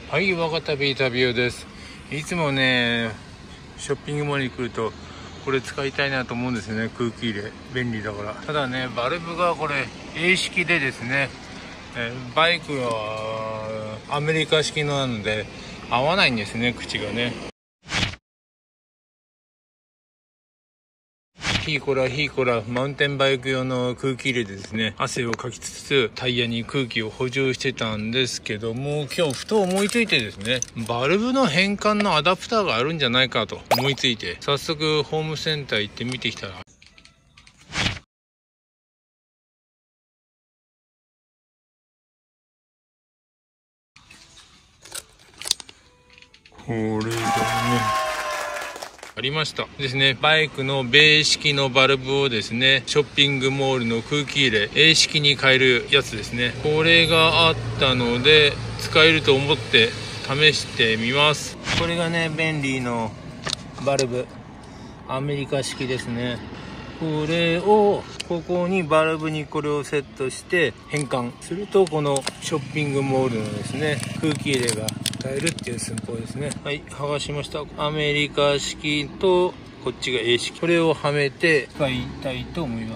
はい、若旅旅です。いつもね、ショッピングモールに来るとこれ使いたいなと思うんですよね。空気入れ便利だから。ただね、バルブがこれ A 式でですね、バイクはアメリカ式のなので合わないんですね、口がね。ヒーコラマウンテンバイク用の空気入れでですね、汗をかきつつタイヤに空気を補充してたんですけども、今日ふと思いついてですね、バルブの変換のアダプターがあるんじゃないかと思いついて、早速ホームセンター行って見てきたら、これがねありましたですね。バイクの米式のバルブをですね、ショッピングモールの空気入れ A 式に変えるやつですね。これがあったので使えると思って試してみます。これがね、便利のバルブ、アメリカ式ですね。これをここにバルブにこれをセットして変換すると、このショッピングモールのですね、空気入れが使えるっていう寸法ですね。はい、剥がしました。アメリカ式とこっちが A 式、これをはめて使いたいと思います。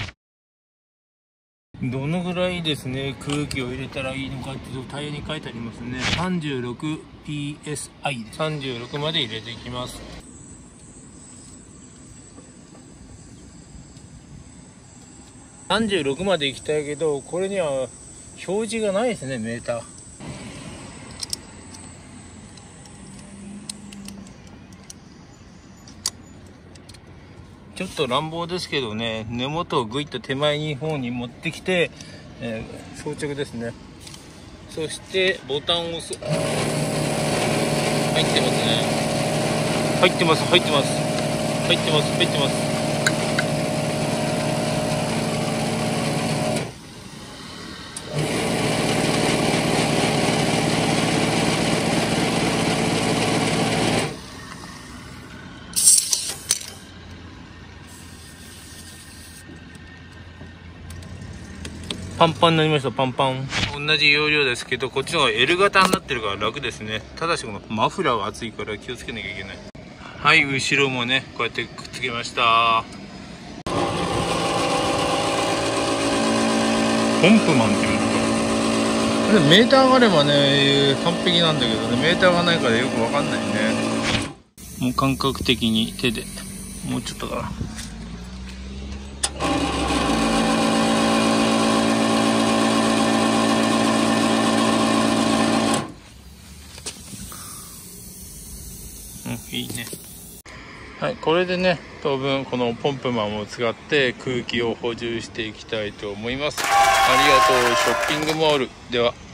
どのぐらいですね、空気を入れたらいいのかっていうと、タイヤに書いてありますね。36PSI です。36まで入れていきます。36まで行きたいけど、これには表示がないですね、メーター。ちょっと乱暴ですけどね、根元をぐいっと手前に方に持ってきて、装着ですね。そしてボタンを押す。入ってますね。入ってます。パンパンになりました。パンパン。同じ容量ですけど、こっちの方が L 型になってるから楽ですね。ただしこのマフラーが熱いから気をつけなきゃいけない。はい、後ろもね、こうやってくっつけました。ポンプマンっていうんですか。メーターがあればね、完璧なんだけどね、メーターがないからよくわかんないね。もう感覚的に手で、もうちょっとかな。いいね。はい、これでね、当分このポンプマンを使って空気を補充していきたいと思います。ありがとう、ショッピングモールでは。